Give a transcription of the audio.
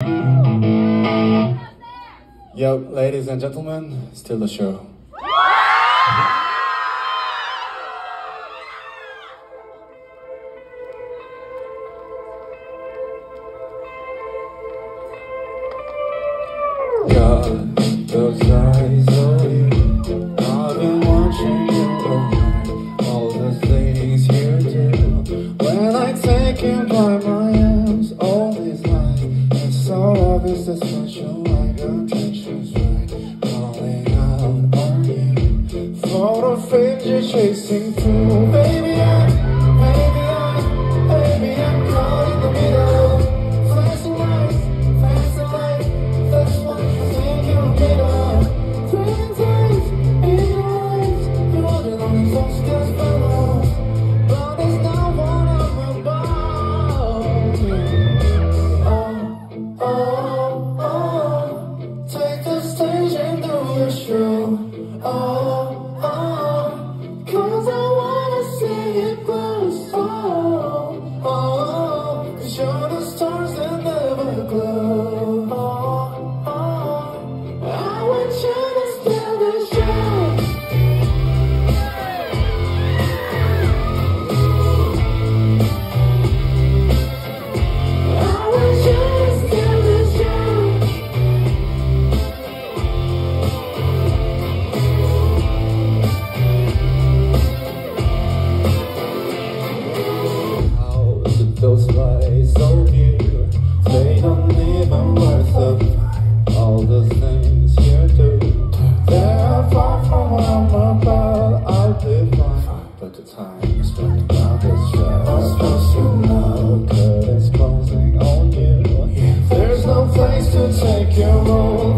Yo, ladies and gentlemen, still the show. God, those eyes on you, I've been watching you all night. All the things you do when I take you by my hands. All this life, it's so obvious that special like attention's right. Calling out on you for the things you're chasing through. Baby, I'm caught in the middle. Flashing lights, fast and light. That's what you think you're made of. Three times in your eyes, you're the only folks just follow. But there's not one of above. Take the stage and do your show. Cause I wanna see it close. Cause you're the stars that never glow. I want you to steal the show. I want you to steal the show. How's it those lies on you? They don't even worth the fight. All the things you do, they're far from what I'm about. I'll be fine, but the time is running out this track. I'm supposed to know, curtains closing on you. There's no place to take your role.